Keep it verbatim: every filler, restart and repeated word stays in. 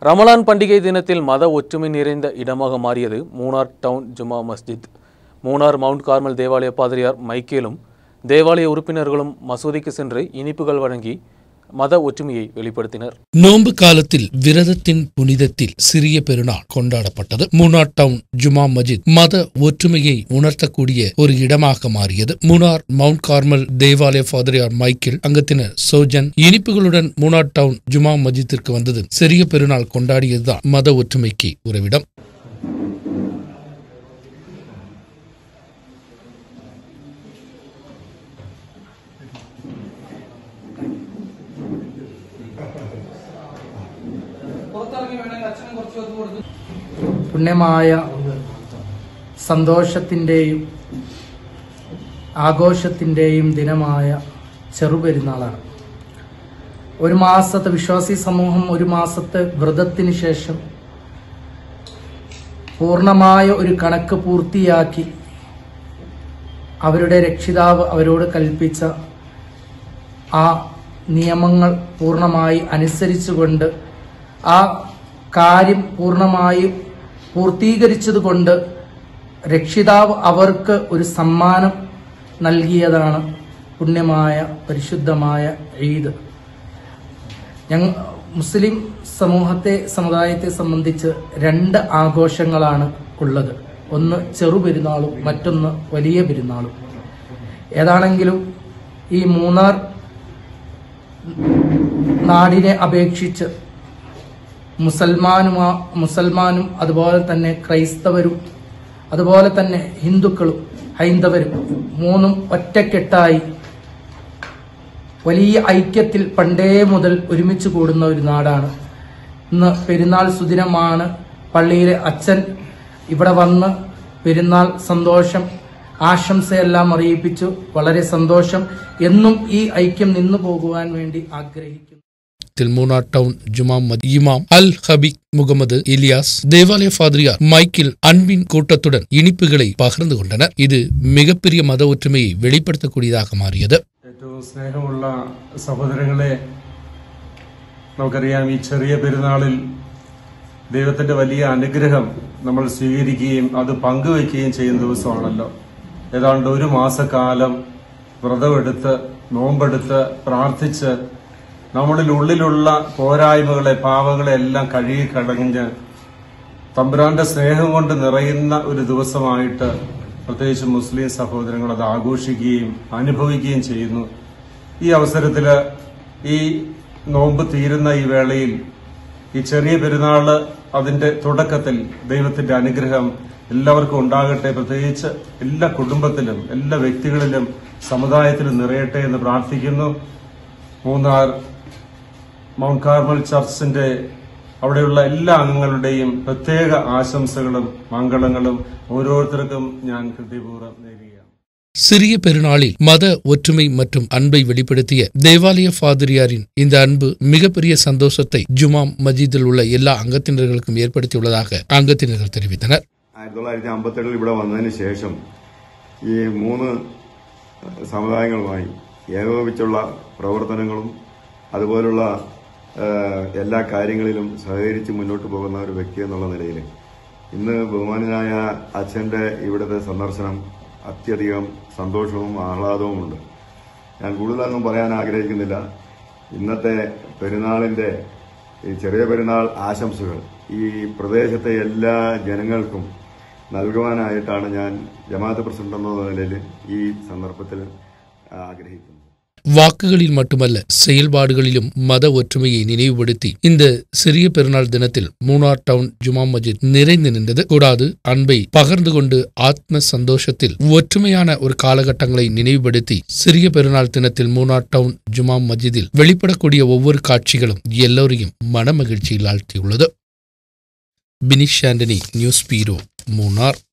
ரமலான் பண்டிகை தினத்தில் மத ஒற்றுமை நிறைந்த இடமாக மாறியது Munnar town Juma Masjid. Munnar Mount Carmel தேவாலய பாதிரியார் மைக்கேலும் தேவாலய உறுப்பினர்களும் மசூதிக்கு சென்று இனிப்புகள் வழங்கி மத ஒற்றுமையை வெளிப்படுத்தினர். நோன்பு காலத்தில் விரதத்தின் புனிதத்தில் சிறிய பெருநாள் கொண்டாடப்பட்டது. மூணார் டவுன் ஜுமா மஸ்ஜித் மத ஒற்றுமையை உணர்த்தக்கூடிய ஒரு இடமாக மாறியது. மூணார் மவுண்ட் கார்மல் தேவாலய பாதிரியார் மைக்கேல் அங்கத்தினர் சோஜன் இனிப்புகளுடன் மூணார் டவுன் ஜுமா மஸ்ஜித்திற்கு வந்தது சிறிய பெருநாள் கொண்டாடியதுதான் மத ஒற்றுமைக்கு உறவிடம். പുണ്യമായ സന്തോഷത്തിൻ്റെയും ആഘോഷത്തിൻ്റെയും ദിനമായ ചെറുപെരുന്നാളാണ്. ഒരു മാസത്തെ വിശ്വാസി സമൂഹം ഒരു മാസത്തെ വ്രതത്തിന് ശേഷം പൂർണ്ണമായ ഒരു കണക്ക് പൂർത്തിയാക്കി അവരുടെ രക്ഷിതാവ് അവരോട് കൽപ്പിച്ച ആ നിയമങ്ങൾ പൂർണ്ണമായി അനുസരിച്ചുകൊണ്ട് ആ കാര്യം പൂർണ്ണമായി പൂർത്തീകരിച്ചതുകൊണ്ട് രക്ഷിതാവ് അവർക്ക് ഒരു സമ്മാനം നൽകിയതാണ് പുണ്യമായ പരിശുദ്ധമായ ഈദ്. ഞങ്ങൾ മുസ്ലിം സമൂഹത്തെ സമുദായത്തെ സംബന്ധിച്ച് രണ്ട് ആഘോഷങ്ങളാണ് ഉള്ളത്. ഒന്ന് ചെറുപെരുന്നാളും മറ്റൊന്ന് വലിയ പെരുന്നാളും. ഏതാണെങ്കിലും ഈ മൂന്നാർ നാടിനെ അപേക്ഷിച്ച് മുസൽമാനും മുസൽമാനും അതുപോലെ തന്നെ ക്രൈസ്തവരും അതുപോലെ തന്നെ ഹിന്ദുക്കളും ഹൈന്ദവരും മൂന്നും ഒറ്റക്കെട്ടായി വലിയ ഐക്യത്തിൽ പണ്ടേ മുതൽ ഒരുമിച്ച് കൂടുന്ന ഒരു നാടാണ്. ഇന്ന് പെരുന്നാൾ സുദിനമാണ്. പള്ളിയിലെ അച്ഛൻ ഇവിടെ വന്ന് പെരുന്നാൾ സന്തോഷം ആശംസയെല്ലാം അറിയിപ്പിച്ചു. വളരെ സന്തോഷം. എന്നും ഈ ഐക്യം നിന്നു പോകുവാൻ വേണ്ടി ആഗ്രഹിക്കുന്നു. மூணார் டவுன் ஜுமா மஸ்ஜித் இமாம் அல் ஹபீக் முகமது இலியாஸ் தேவாலய பாதிரியார் மைக்கேல் அன்பின் கூட்டத்துடன் இனிப்புகளை பகிர்ந்து கொண்டனர். இது மிகப்பெரிய மத ஒற்றுமையை வெளிப்படுத்தக்கூடியதாக മാറിയത്. ഏറ്റവും സ്നേഹമുള്ള സഹോദരങ്ങളെ, നമുക്കറിയാം ഈ ചെറിയ പെരുന്നാളിൽ ദൈവത്തിന്റെ വലിയ അനുഗ്രഹം നമ്മൾ സ്വീകരിക്കുകയും അത് പങ്കുവയ്ക്കുകയും ചെയ്യുന്ന ദിവസമാണല്ലോ. ഏതാണ്ട് ഒരു മാസക്കാലം വ്രതമെടുത്ത് നോമ്പെടുത്ത് പ്രാർത്ഥിച്ച് നമ്മളിൽ ഉള്ളിലുള്ള പോരായ്മകളെ പാവങ്ങളെ എല്ലാം കഴുകി കളഞ്ഞ് തമ്പുരാന്റെ സ്നേഹം കൊണ്ട് നിറയുന്ന ഒരു ദിവസമായിട്ട് പ്രത്യേകിച്ച് മുസ്ലിം സഹോദരങ്ങൾ അത് ആഘോഷിക്കുകയും അനുഭവിക്കുകയും ചെയ്യുന്നു. ഈ അവസരത്തില് ഈ നോമ്പ് തീരുന്ന ഈ വേളയിൽ ഈ ചെറിയ പെരുന്നാള് അതിന്റെ തുടക്കത്തിൽ ദൈവത്തിന്റെ അനുഗ്രഹം എല്ലാവർക്കും ഉണ്ടാകട്ടെ, പ്രത്യേകിച്ച് എല്ലാ കുടുംബത്തിലും എല്ലാ വ്യക്തികളിലും സമുദായത്തിലും നിറയട്ടെ എന്ന് പ്രാർത്ഥിക്കുന്നു. മൂന്നാർ മൗണ്ട് കാർമൽ ചർച്ചിന്റെ അവിടെയുള്ള എല്ലാ അംഗങ്ങളുടെയും പ്രത്യേക ആശംസകളും മംഗളങ്ങളും ഓരോരുത്തർക്കും ഞാൻ ഹൃദയപൂർവ്വം നേരുകയാണ്. சிறிய பெருநாளில் மத ஒற்றுமை மற்றும் அன்பை வெளிப்படுத்திய தேவாலய பாதிரியாரின் இந்த அன்பு மிகப்பெரிய சந்தோஷத்தை ஜுமா மஸ்ஜிதில் உள்ள எல்லா അംഗത്തിനர்களுக்கும் ஏற்படுத்தியுள்ளதாக അംഗത്തിനர்கள் தெரிவித்தனர். ആയിരത്തി തൊള്ളായിരത്തി അമ്പത്തെട്ടിൽ ഇവിടെ വന്നതിന് ശേഷം ഈ മൂന്ന് സമുദായങ്ങളുമായി ഏകോപിച്ചുള്ള പ്രവർത്തനങ്ങളും അതുപോലുള്ള എല്ലാ കാര്യങ്ങളിലും സഹകരിച്ച് മുന്നോട്ട് പോകുന്ന ഒരു വ്യക്തി എന്നുള്ള നിലയിൽ ഇന്ന് ബഹുമാനനായ അച്ഛന്റെ ഇവിടുത്തെ സന്ദർശനം അത്യധികം സന്തോഷവും ആഹ്ലാദവുമുണ്ട്. ഞാൻ കൂടുതലൊന്നും പറയാൻ ആഗ്രഹിക്കുന്നില്ല. ഇന്നത്തെ പെരുന്നാളിന്റെ ഈ ചെറിയ പെരുന്നാൾ ആശംസകൾ ഈ പ്രദേശത്തെ എല്ലാ ജനങ്ങൾക്കും നൽകുവാനായിട്ടാണ് ഞാൻ ജമാഅത്ത് പ്രസിഡന്റ് എന്ന നിലയിൽ ഈ സന്ദർഭത്തിൽ ആഗ്രഹിക്കുന്നത്. வாக்குகளில் மட்டுமல்ல செயல்பாடுகளிலும் மத ஒற்றுமையை நினைவுபடுத்தி இந்த சிறிய பெருநாள் தினத்தில் மூணார் டவுன் ஜுமா மஸ்ஜித் நிறைந்து நின்றது. கூடாது அன்பை பகிர்ந்து கொண்டு ஆத்ம சந்தோஷத்தில் ஒற்றுமையான ஒரு காலகட்டங்களை நினைவுபடுத்தி சிறிய பெருநாள் தினத்தில் மூணார் டவுன் ஜுமா மஸ்ஜிதில் வெளிப்படக்கூடிய ஒவ்வொரு காட்சிகளும் எல்லோரையும் மன மகிழ்ச்சியில் ஆழ்த்தியுள்ளது. Binish Antony, news bureau, Munnar.